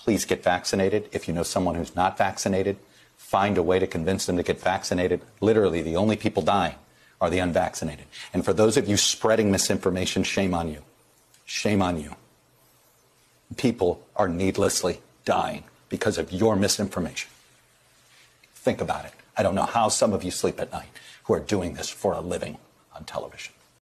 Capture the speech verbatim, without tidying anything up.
please get vaccinated. If you know someone who's not vaccinated, find a way to convince them to get vaccinated. Literally, the only people dying are the unvaccinated. And for those of you spreading misinformation, shame on you. Shame on you. People are needlessly dying because of your misinformation. Think about it. I don't know how some of you sleep at night who are doing this for a living on television.